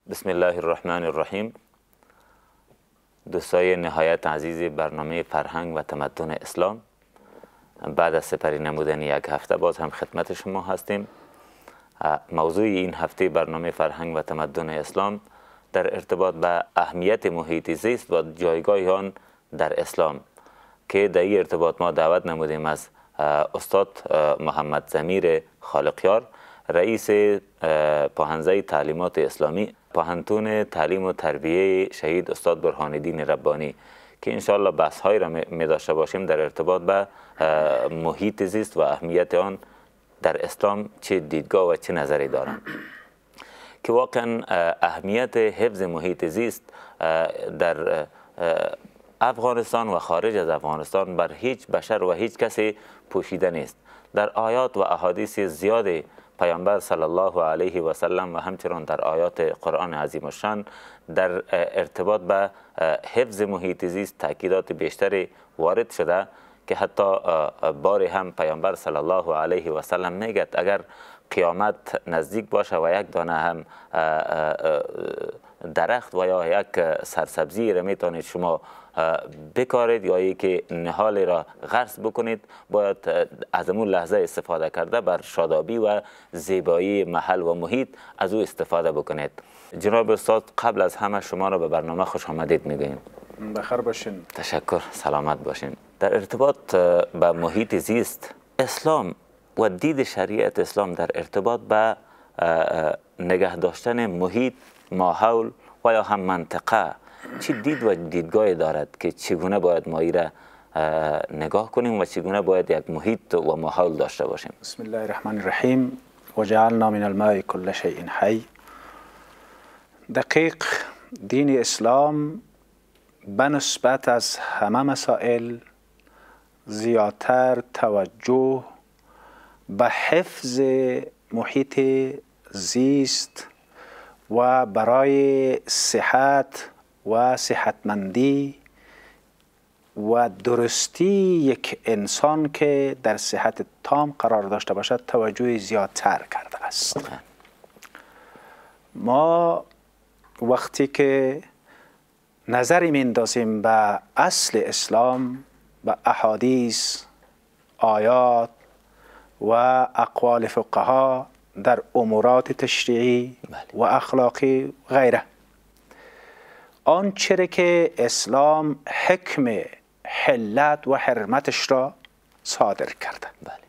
بسم الله الرحمن الرحیم. دوستای نهایت عزیز برنامه فرهنگ و تمدن اسلام، بعد از سپری نمودن یک هفته باز هم خدمت شما هستیم. موضوع این هفته برنامه فرهنگ و تمدن اسلام در ارتباط به اهمیت محیط زیست و جایگاه آن در اسلام که در این ارتباط ما دعوت نمودیم از استاد محمد ضمیر خالقیار، رئیس پاهنزه تعلیمات اسلامی پاهنتون تعلیم و تربیه شهید استاد برهان الدین ربانی، که انشاءالله بحث هایی را می داشته باشیم در ارتباط به محیط زیست و اهمیت آن در اسلام چه دیدگاه و چه نظری دارند. که واقعا اهمیت حفظ محیط زیست در افغانستان و خارج از افغانستان بر هیچ بشر و هیچ کسی پوشیده نیست. در آیات و احادیث زیاد پیامبر صلی الله علیه و سلم و همچنان در آیات قرآن عظیم الشان در ارتباط به حفظ محیط زیست تاکیدات بیشتری وارد شده که حتی باری هم پیامبر صلی الله علیه و سلم میگه اگر قیامت نزدیک باشه و یک دانه هم درخت و یا یک سرسبزی را میتونید شما بکارید یا که نهال را غرس بکنید، باید از اون لحظه استفاده کرده بر شادابی و زیبایی محل و محیط از او استفاده بکنید. جناب استاد، قبل از همه شما را به برنامه خوش آمدید میگوییم. بخیر باشین. تشکر، سلامت باشین. در ارتباط به محیط زیست، اسلام و دید شریعت اسلام در ارتباط به نگه داشتن محیط، ماحول و یا هم منطقه چی دید و دیدگاهی دارد که چگونه باید ما را نگاه کنیم و چگونه باید یک محیط و ماحول داشته باشیم؟ بسم الله الرحمن الرحیم. و جعلنا من الماء كل شيء حی. دقیق دین اسلام به نسبت از همه مسائل زیادتر توجه به حفظ محیط زیست و برای صحت و صحتمندی و درستی یک انسان که در صحت تام قرار داشته باشد توجه زیادتر کرده است. ما وقتی که نظری میندازیم به اصل اسلام، به احادیث، آیات و اقوال فقها در امورات تشریعی و اخلاقی و غیره، آنچه که اسلام حکم حلت و حرمتش را صادر کرده،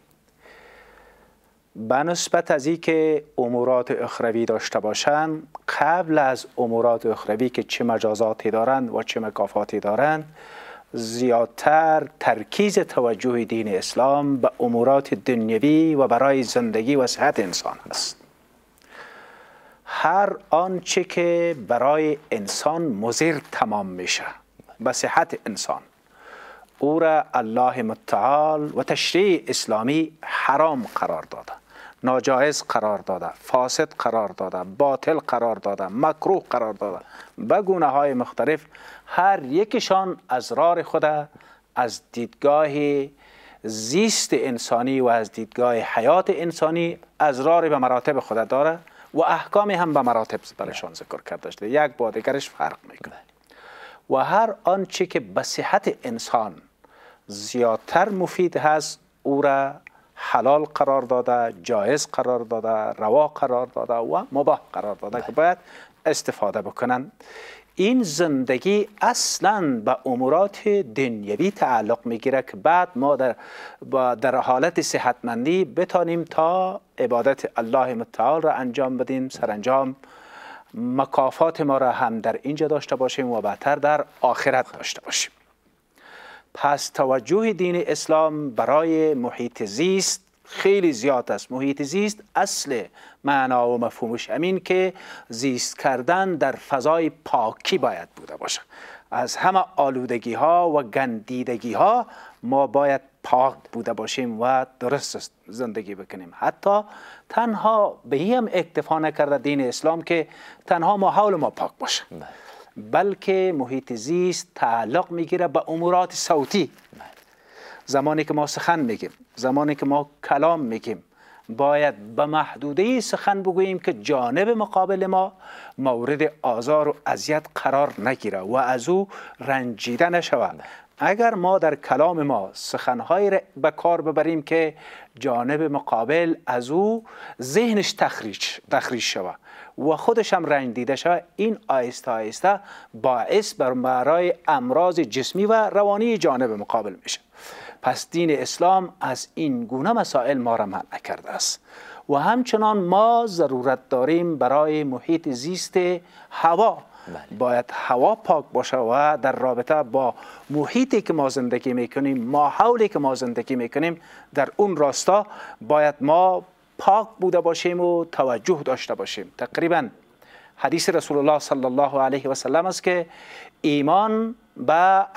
به نسبت از این که امورات اخروی داشته باشند، قبل از امورات اخروی که چه مجازاتی دارند و چه مکافاتی دارند، زیادتر ترکیز توجه دین اسلام به امورات دنیوی و برای زندگی و صحت انسان است. هر آنچه که برای انسان مضر تمام میشه به صحت انسان، او را الله متعال و تشریع اسلامی حرام قرار داده، ناجایز قرار داده، فاسد قرار داده، باطل قرار داده، مکروه قرار داده. به گونه های مختلف هر یکشان از راه خود از دیدگاه زیست انسانی و از دیدگاه حیات انسانی از راه به مراتب خود داره و احکام هم به مراتب برشان ذکر کرده شده، یک با دیگرش فرق میکنه. و هر آنچه که به صحت انسان زیادتر مفید هست او را حلال قرار داده، جایز قرار داده، روا قرار داده و مباح قرار داده که باید استفاده بکنن. این زندگی اصلا به امورات دنیوی تعلق میگیره که بعد ما در حالت صحتمندی بتانیم تا عبادت الله متعال را انجام بدیم، سرانجام مکافات ما را هم در اینجا داشته باشیم و بعدتر در آخرت داشته باشیم. پس توجه دین اسلام برای محیط زیست خیلی زیاد است. محیط زیست اصل معنا و مفهومش همین که زیست کردن در فضای پاکی باید بوده باشه. از همه آلودگی ها و گندیدگی ها ما باید پاک بوده باشیم و درست زندگی بکنیم. حتی تنها به این هم اکتفا نکرده دین اسلام که تنها ماحول ما پاک باشه، بلکه محیط زیست تعلق میگیره به امورات صوتی. زمانی که ما سخن میگیم، زمانی که ما کلام میگیم، باید به محدوده سخن بگوییم که جانب مقابل ما مورد آزار و اذیت قرار نگیره و از او رنجیده نشود. اگر ما در کلام ما سخنهایی را به کار ببریم که جانب مقابل از او ذهنش تخریش شود و خودش هم رنج دیده شود، این آهسته آهسته باعث برای امراض جسمی و روانی جانب مقابل میشه. پس دین اسلام از این گونه مسائل ما را منع کرده است. و همچنان ما ضرورت داریم برای محیط زیست هوا. باید هوا پاک باشه و در رابطه با محیطی که ما زندگی میکنیم، ماحولی که ما زندگی میکنیم، در اون راستا باید ما پاک بوده باشیم و توجه داشته باشیم. تقریبا حدیث رسول الله صلی الله علیه و سلم است که ایمان به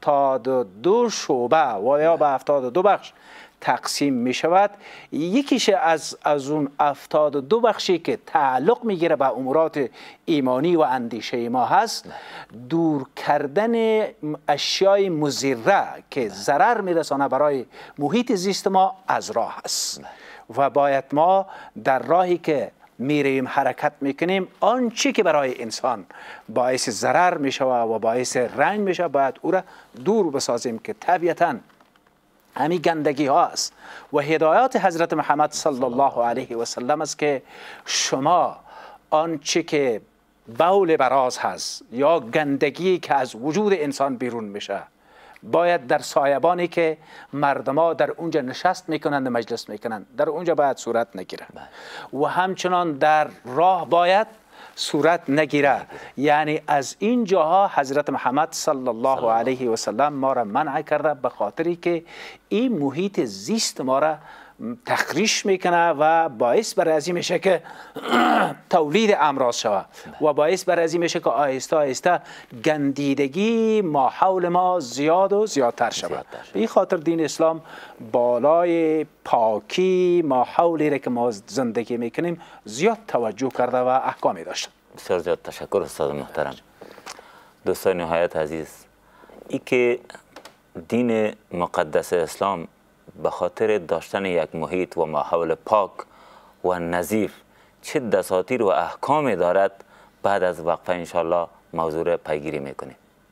72 شعبه و یا به 72 بخش تقسیم می شود. یکیش از اون 72 بخشی که تعلق میگیره به امورات ایمانی و اندیشه ما هست، دور کردن اشیای مضره که ضرر میرسانه برای محیط زیست ما از راه است. و باید ما در راهی که میریم حرکت میکنیم، آنچه که برای انسان باعث ضرر میشه و باعث رنج میشه باید او را دور بسازیم، که طبیعتاً همین گندگی ها است. و هدایات حضرت محمد صلی الله علیه و سلم است که شما آنچه که بول براز هست یا گندگی که از وجود انسان بیرون میشه، باید در سایبانی که مردما در اونجا نشست میکنند، مجلس میکنند، در اونجا باید صورت نگیره. و همچنان در راه باید صورت نگیره. یعنی از این جاها حضرت محمد صلی الله علیه و سلم ما را منع کرده، به خاطری که این محیط زیست ما را تخریش میکنه و باعث بر ازی میشه که تولید امراض شود و باعث بر ازی میشه که آهسته آهسته گندیدگی ماحول ما زیاد و زیادتر شود. به این خاطر دین اسلام بالای پاکی ماحولی را که ما زندگی میکنیم زیاد توجه کرده و احکامی داشته. بسیار زیاد تشکر استاد محترم. دوستان نهایت عزیز، ای که دین مقدس اسلام به خاطر داشتن یک محیط و ماحول پاک و نظیف چه دساتیر و احکامی دارد، بعد از وقفه انشالله موضوع را پیگیری میکنیم.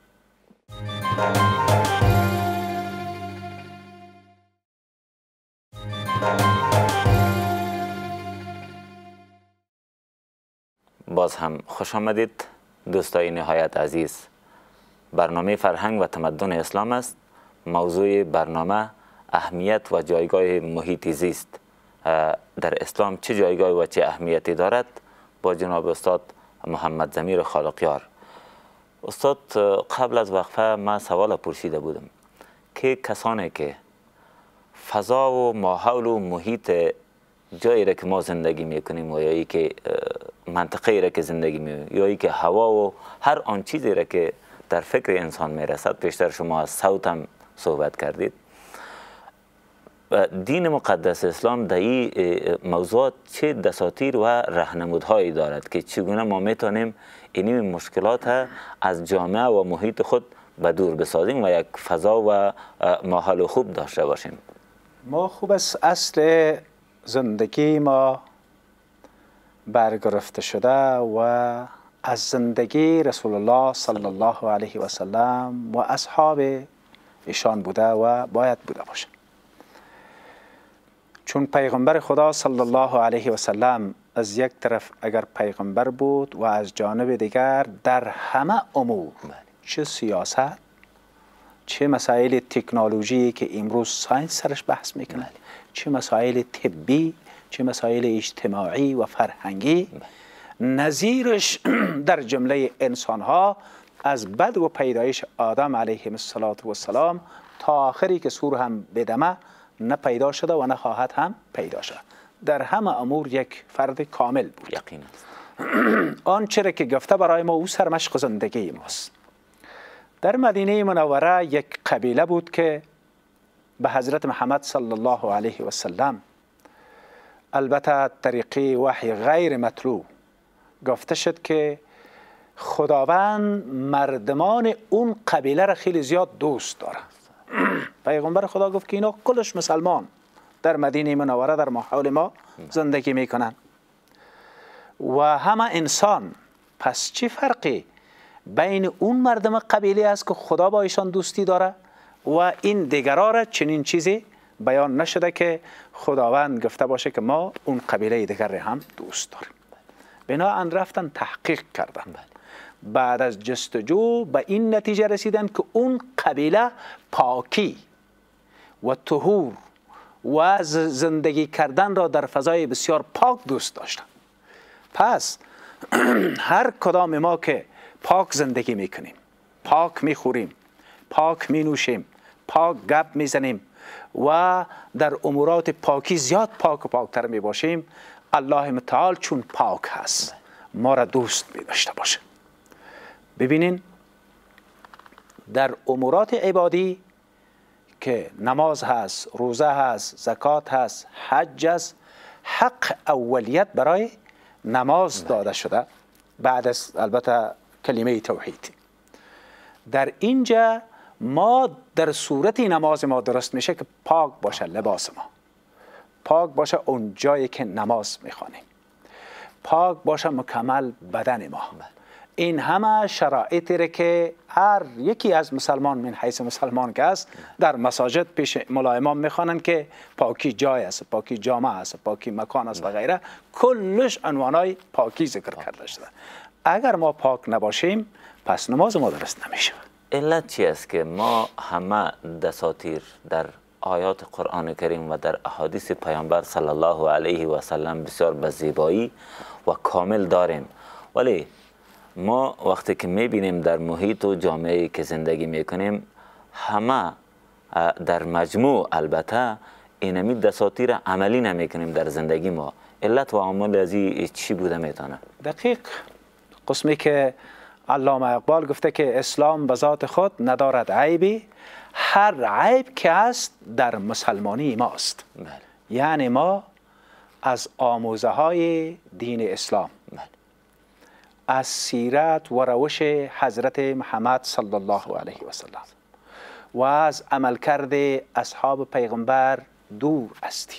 باز هم خوش آمدید دوستای نهایت عزیز. برنامه فرهنگ و تمدن اسلام است. موضوع برنامه اهمیت و جایگاه محیط زیست در اسلام چه جایگاه و چه اهمیتی دارد، با جناب استاد محمد ضمیر خالقیار. استاد، قبل از وقفه من سوال پرسیده بودم که کسانی که فضا و ماحول و محیط جایی را که ما زندگی میکنیم و یا ای که منطقه را که زندگی میکنیم یا ای که هوا و هر آن چیزی را که در فکر انسان میرسد، پیشتر شما از صوت هم صحبت کردید، دین مقدس اسلام در این موضوعات چه دساتیر و راهنمودهایی دارد که چگونه ما میتونیم این مشکلات از جامعه و محیط خود به دور بسازیم و یک فضا و ماحول خوب داشته باشیم؟ ما خوب است اصل زندگی ما برگرفته شده و از زندگی رسول الله صلی الله علیه و سلم و اصحاب ایشان بوده و باید بوده باشه. چون پیغمبر خدا صلی الله علیه و سلم از یک طرف اگر پیغمبر بود و از جانب دیگر در همه امور، چه سیاست، چه مسائل تکنولوژی که امروز ساینس سرش بحث میکنه، چه مسائل طبی، چه مسائل اجتماعی و فرهنگی، نظیرش در جمله انسانها از بد و پیدایش آدم علیه السلام تا آخری که سور هم بدمه نه پیدا شده و نه خواهد هم پیدا شد. در همه امور یک فرد کامل بود. یقین است. آن چرا که گفته برای ما او سرمشق زندگی ماست. در مدینه منوره یک قبیله بود که به حضرت محمد صلی الله علیه و سلم، البته طریقی وحی غیر مطلوب، گفته شد که خداوند مردمان اون قبیله را خیلی زیاد دوست داره. پیغمبر خدا گفت که اینا کلش مسلمان در مدینه منوره در ماحول ما زندگی میکنن و همه انسان. پس چه فرقی بین اون مردم قبیله است که خدا با ایشان دوستی داره و این دیگرها را چنین چیزی بیان نشده که خداوند گفته باشه که ما اون قبیله دیگر هم دوست داریم. بناهن رفتن تحقیق کردن، بعد از جستجو به این نتیجه رسیدن که اون قبیله پاکی و طهور و زندگی کردن را در فضای بسیار پاک دوست داشتن. پس هر کدام ما که پاک زندگی میکنیم، پاک میخوریم، پاک مینوشیم، پاک گپ میزنیم و در امورات پاکی زیاد پاک و پاکتر میباشیم، الله متعال چون پاک هست ما را دوست میداشته باشه. ببینین در امورات عبادی که نماز هست، روزه هست، زکات هست، حج هست، حق اولیت برای نماز داده شده بعد از البته کلمه توحید. در اینجا ما در صورت نماز ما درست میشه که پاک باشه لباس ما، پاک باشه اون جایی که نماز میخوانیم، پاک باشه مکمل بدن ما. این همه شرایطی را که هر یکی از مسلمان من حیث مسلمان که است در مساجد پیش ملا امام میخوانند که پاکی جای است، پاکی جامعه است، پاکی مکان است و غیره، کلش عنوانای پاکی ذکر کرده شده. اگر ما پاک نباشیم پس نماز ما درست نمیشه. علت چی است که ما همه دساتیر در آیات قرآن کریم و در احادیث پیامبر صلی الله علیه و سلم بسیار به زیبایی و کامل داریم، ولی ما وقتی که میبینیم در محیط و جامعه‌ای که زندگی میکنیم همه در مجموع البته اینمی دساتیر عملی نمیکنیم در زندگی ما، علت و عامل از این چی بوده میتونه؟ دقیق قسمی که علامه اقبال گفته که اسلام به ذات خود ندارد عیبی، هر عیب که است در مسلمانی ماست. یعنی ما از آموزه های دین اسلام، از سیرت و روش حضرت محمد صلی الله علیه و سلم و از عملکرد اصحاب پیغمبر دور هستیم.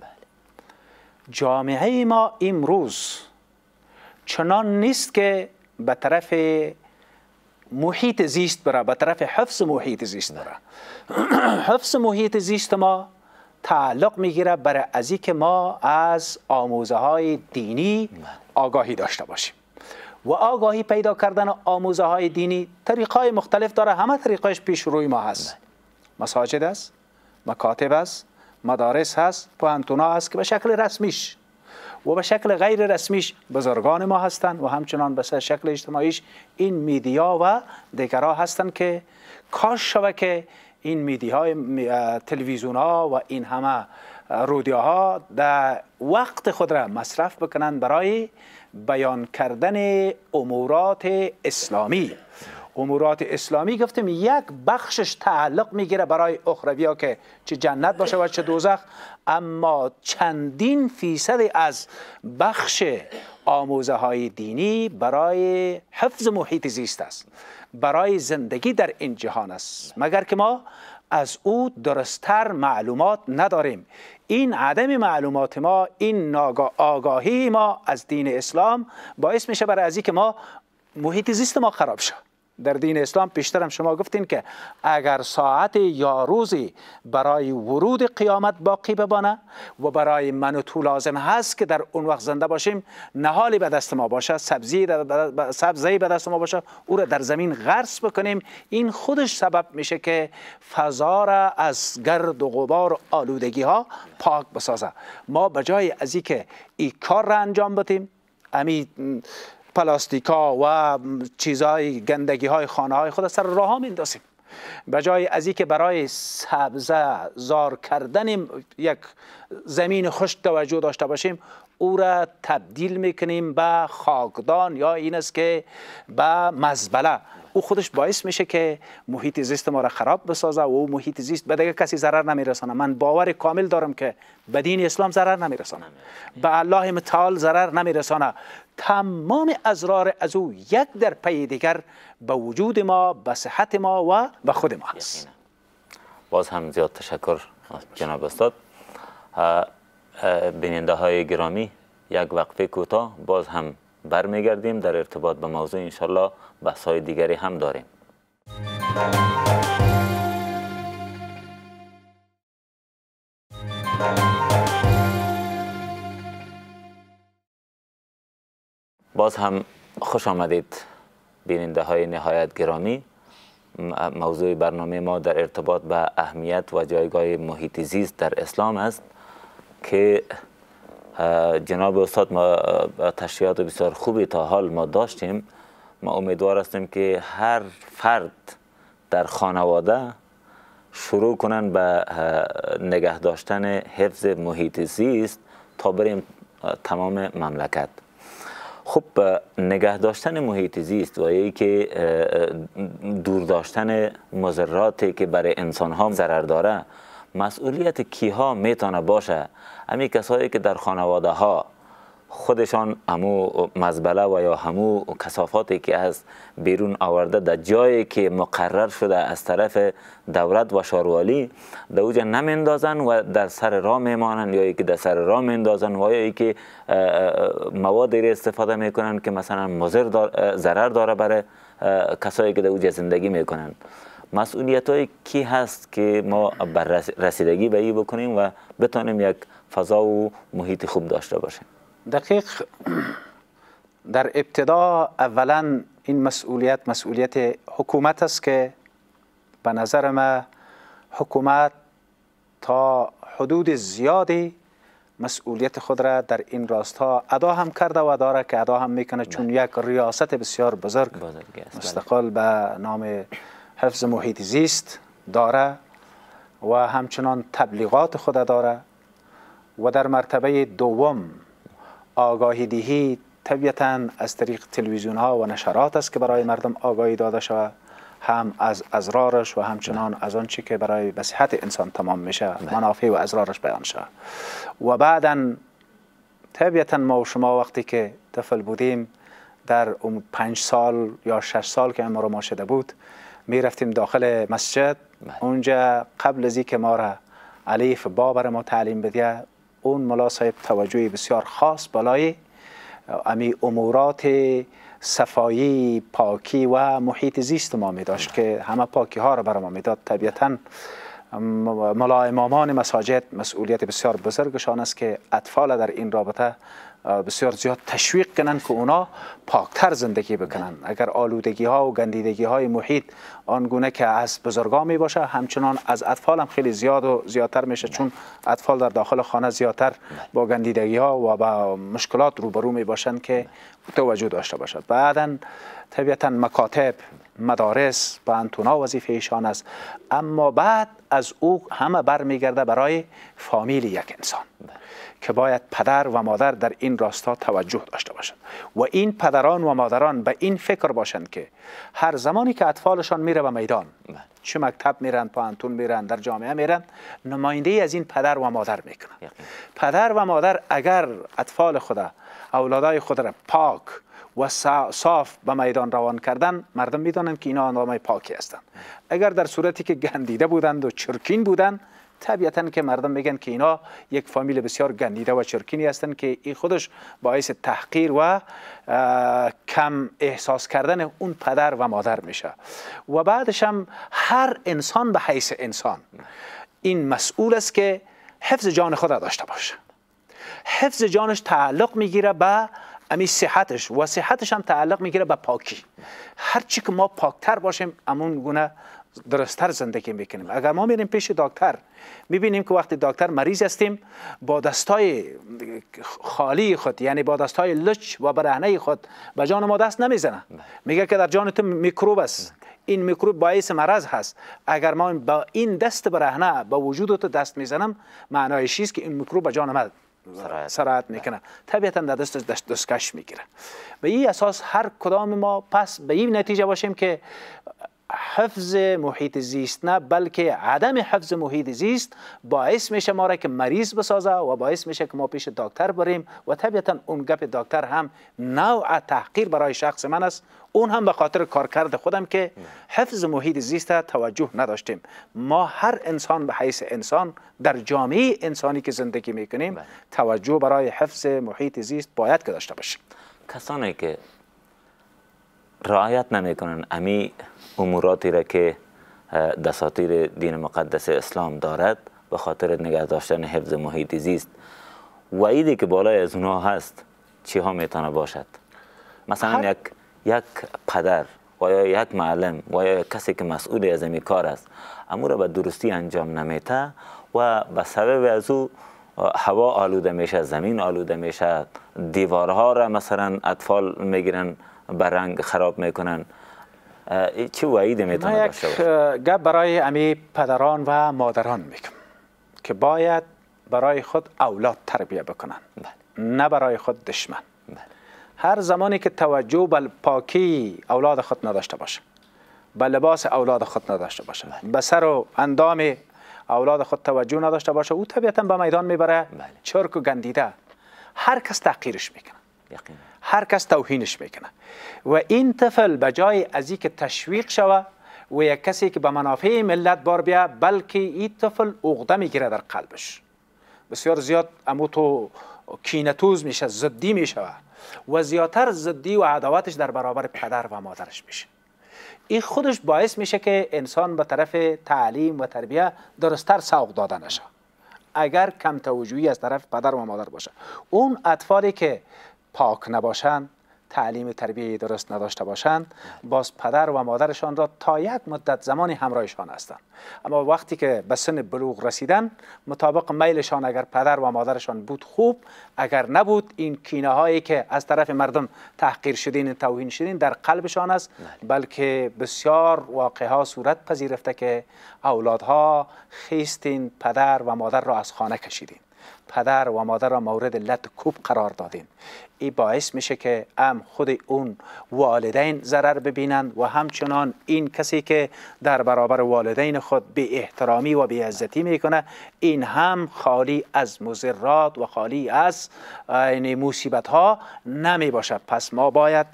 جامعه ما امروز چنان نیست که به طرف محیط زیست بره، به طرف حفظ محیط زیست بره. حفظ محیط زیست ما تعلق میگیره برای ازی که ما از آموزه های دینی آگاهی داشته باشیم و آگاهی پیدا کردن آموزه های دینی طریقای مختلف داره، همه طریقایش پیش روی ما هست. مساجد است، مکاتب است، مدارس هست، پوهنتونا هست که به شکل رسمیش و به شکل غیر رسمیش بزرگان ما هستند و همچنان به شکل اجتماعیش این میدیا و دیگرها هستند که کاش شوه که این میدیاهای تلویزیون ها و این همه رادیوها در وقت خود را مصرف بکنند برای بیان کردن امورات اسلامی. امورات اسلامی گفتیم یک بخشش تعلق میگیره برای اخروی ها که چه جنت باشه و چه دوزخ، اما چندین فیصد از بخش آموزه های دینی برای حفظ محیط زیست است، برای زندگی در این جهان است، مگر که ما از او درستتر معلومات نداریم. این عدم معلومات ما، این آگاهی ما از دین اسلام باعث میشه برای ازی که ما محیط زیست ما خراب شه. در دین اسلام پیشترم شما گفتین که اگر ساعت یا روزی برای ورود قیامت باقی بمانه و برای من و تو لازم هست که در اون وقت زنده باشیم، نهالی به دست ما باشه، سبزی به دست ما باشه، او را در زمین غرس بکنیم، این خودش سبب میشه که فضا را از گرد و غبار و آلودگی ها پاک بسازه. ما بجای از اینکه این کار را انجام بدیم، پلاستیکا و چیزهای گندگی های خانه های خود سر راه ها میندازیم، به جای از اینکه برای سبزه زار کردن یک زمین خشک توجه داشته باشیم، او را تبدیل میکنیم به خاکدان یا این است که به مزبله. او خودش باعث میشه که محیط زیست ما را خراب بسازه و او محیط زیست به دیگه کسی ضرر نمیرسانه. من باور کامل دارم که به دین اسلام ضرر نمیرسانه، به الله متعال ضرر نمیرسانه. تمام ازرار از او یک در پی دیگر به وجود ما، به صحت ما و به خود ما هست. باز هم زیاد تشکر جناب استاد. بیننده های گرامی یک وقفه کوتاه، باز هم برمیگردیم. در ارتباط به موضوع انشالله بحث های دیگری هم داریم. باز هم خوش آمدید بیننده های نهایت گرامی. موضوع برنامه ما در ارتباط به اهمیت و جایگاه محیط زیست در اسلام است که جناب استاد ما تشریحات بسیار خوبی تا حال ما داشتیم. ما امیدوار هستیم که هر فرد در خانواده شروع کنن به نگه داشتن حفظ محیط زیست تا بریم تمام مملکت. خب نگه داشتن محیط زیست و یکی که دور داشتن مضراتی که برای انسان ها ضرر داره، مسئولیت کیها میتونه باشه؟ همین کسایی که در خانواده ها خودشان همو مزبله و یا همو کثافاتی که از بیرون آورده در جایی که مقرر شده از طرف دولت و شاروالی در اوجا نمیندازن و در سر راه میمانن، یا که در سر راه میندازن و یا که موادی استفاده میکنن که مثلا مضر ضرر داره برای کسایی که در اوجا زندگی میکنن. مسئولیت های کی هست که ما بر رسیدگی به این بکنیم و بتونیم یک فضا و محیط خوب داشته باشیم؟ دقیق. در ابتدا اولا این مسئولیت حکومت است که به نظر ما حکومت تا حدود زیادی مسئولیت خود را در این راستا ادا هم کرده و داره که ادا هم میکنه، چون یک ریاست بسیار بزرگ مستقل به نام حفظ محیط زیست داره و همچنان تبلیغات خود داره. و در مرتبه دوم آگاهی دهی طبیعتاً از طریق تلویزیون ها و نشرات است که برای مردم آگاهی داده شود، هم از اضرارش و همچنان از آنچه که برای صحت انسان تمام میشه منافع و اضرارش بیان شود. و بعداً طبیعتاً ما و شما وقتی که طفل بودیم در 5 سال یا 6 سال که ما رو ما شده بود می رفتیم داخل مسجد. اونجا قبل از اینکه ما را الف با بر ما تعلیم بده، اون ملا صاحب توجهی بسیار خاص بالای امی امورات صفایی، پاکی و محیط زیست ما می داشت که همه پاکی ها را بر ما می داد. طبیعتاً ملا امامان مساجد مسئولیت بسیار بزرگشان است که اطفال در این رابطه بسیار زیاد تشویق کنند که اونا پاکتر زندگی بکنن. اگر آلودگی ها و گندیدگی های محیط آنگونه که از بزرگان می باشه، همچنان از اطفال هم خیلی زیاد و زیادتر میشه، چون اطفال در داخل خانه زیادتر با گندیدگی ها و با مشکلات روبرو می باشند که توجه داشته باشد. بعداً طبیعتاً مکاتب، مدارس با انتونا وظیفه ایشان است، اما بعد از او همه برمیگرده برای فامیل یک انسان که باید پدر و مادر در این راستا توجه داشته باشند و این پدران و مادران به این فکر باشند که هر زمانی که اطفالشان میره به میدان، چه مکتب میرن، پانتون میرن، در جامعه میرن، نمایندگی از این پدر و مادر میکنن. پدر و مادر اگر اطفال خود، اولادای خود را پاک و صاف به میدان روان کردن، مردم میدانند که اینا آدمای پاکی هستند. اگر در صورتی که گندیده بودند و چرکین بودند، طبیعتاً که مردم میگن که اینا یک فامیل بسیار گندیده و چرکینی هستند که این خودش باعث تحقیر و کم احساس کردن اون پدر و مادر میشه. و بعدش هم هر انسان به حیث انسان این مسئول است که حفظ جان خود داشته باشه. حفظ جانش تعلق میگیره به امی صحتش و صحتش هم تعلق میگیره به پاکی. هرچی که ما پاکتر باشیم امون گونه درستتر زندگی میکنیم. اگر ما میریم پیش دکتر میبینیم که وقتی دکتر مریض هستیم با دستای خالی خود، یعنی با دستای لچ و برهنه خود به جان ما دست نمیزنه، میگه که در جان تو میکروب است، این میکروب باعث مرض هست. اگر ما با این دست برهنه با وجود تو دست میزنم، معنایش است که این میکروب به جان ما سرایت میکنه، طبیعتا در دستکش میگیره. به این اساس هر کدام ما پس به این نتیجه باشیم که حفظ محیط زیست نه، بلکه عدم حفظ محیط زیست باعث میشه ما را که مریض بسازه و باعث میشه که ما پیش دکتر بریم و طبیعتا اون گپ دکتر هم نوع تحقیر برای شخص من است، اون هم به خاطر کارکرد خودم که حفظ محیط زیست توجه نداشتیم. ما هر انسان به حیث انسان در جامعه انسانی که زندگی میکنیم توجه برای حفظ محیط زیست باید که داشته باشیم. کسانی که رعایت نمیکنن امی اموراتی را که دساتیر دین مقدس اسلام دارد به خاطر نگه داشتن حفظ محیط زیست، وعیدی که بالای از اونها هست چی ها میتونه باشد؟ مثلا یک پدر و یا یک معلم و یا کسی که مسئول از این کار است امور را به درستی انجام نمیده و به سبب از او هوا آلوده میشه، زمین آلوده میشه، دیوارها را مثلا اطفال میگیرن به رنگ خراب میکنن، چه وعیدی میتونه داشته باشه؟ گپ برای امی پدران و مادران میگم که باید برای خود اولاد تربیه بکنن، نه برای خود دشمن. هر زمانی که توجه به پاکی اولاد خود نداشته باشه، به لباس اولاد خود نداشته باشه، به سر و اندام اولاد خود توجه نداشته باشه، او طبیعتا به میدان میبره چرک و گندیده. هر کس تحقیرش میکنه، هر کس توهینش میکنه و این طفل به جای از اینکه تشویق شوه و یک کسی که به منافع ملت بار بیا، بلکه این طفل عقده میگیره در قلبش، بسیار زیاد امو تو کینه‌توز میشه، ضدی میشه و زیادتر ضدی و عداوتش در برابر پدر و مادرش میشه. این خودش باعث میشه که انسان به طرف تعلیم و تربیه درستتر سوق داده نشه. اگر کم توجهی از طرف پدر و مادر باشه، اون اطفالی که پاک نباشند، تعلیم تربیه درست نداشته باشند، باز پدر و مادرشان را تا یک مدت زمانی همراهشان هستند، اما وقتی که به سن بلوغ رسیدن مطابق میلشان اگر پدر و مادرشان بود خوب، اگر نبود این کینه هایی که از طرف مردم تحقیر شدین، توهین شدین در قلبشان است. بلکه بسیار واقعها صورت پذیرفته که اولادها خیستین پدر و مادر را از خانه کشیدین، پدر و مادر را مورد لت کوب قرار دادین. این باعث میشه که خود اون والدین ضرر ببینند و همچنان این کسی که در برابر والدین خود بی احترامی و بی عزتی میکنه، این هم خالی از مضرات و خالی از مصیبت ها نمی باشه. پس ما باید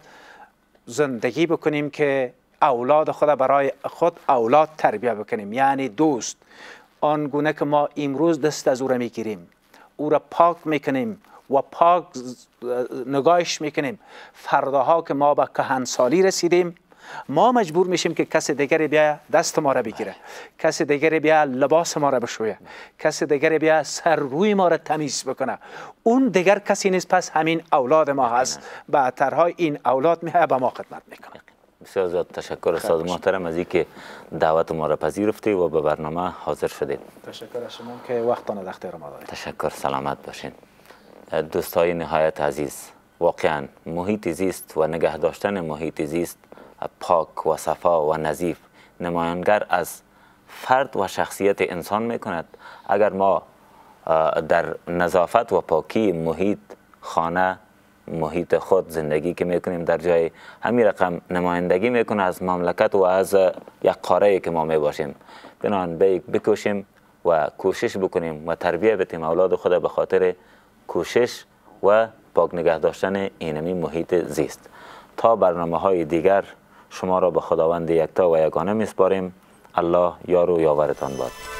زندگی بکنیم که اولاد خود برای خود اولاد تربیه بکنیم، یعنی دوست. آنگونه که ما امروز دست از او را میگیریم، او را پاک میکنیم و پاک نگاهش میکنیم، فرداها که ما به کهنسالی رسیدیم ما مجبور میشیم که کسی دیگری بیا دست ما را بگیره، کسی دیگری بیا لباس ما را بشویه، کسی دیگری بیا سر روی ما را تمیز بکنه. اون دیگر کسی نیست، پس همین اولاد ما هست. بعدترها این اولاد میه به ما خدمت میکنه. بسیار زیاد تشکر استاد محترم از اینکه دعوت ما را پذیرفتی و به برنامه حاضر شدید. تشکر از شما که وقتتان در اختیار ما دارید. تشکر، سلامت باشین. دوستای نهایت عزیز، واقعا محیط زیست و نگه داشتن محیط زیست پاک و صفا و نظیف نمایانگر از فرد و شخصیت انسان میکند. اگر ما در نظافت و پاکی محیط خانه، محیط خود زندگی که میکنیم در جای همین رقم نمایندگی میکنه از مملکت و از یک قاره که ما میباشیم. بنابراین بکوشیم و کوشش بکنیم و تربیه بدیم اولاد خود به خاطر کوشش و پاک نگه داشتن اینمی محیط زیست. تا برنامه های دیگر شما را به خداوند یکتا و یگانه میسپاریم. الله یار و یاورتان باد.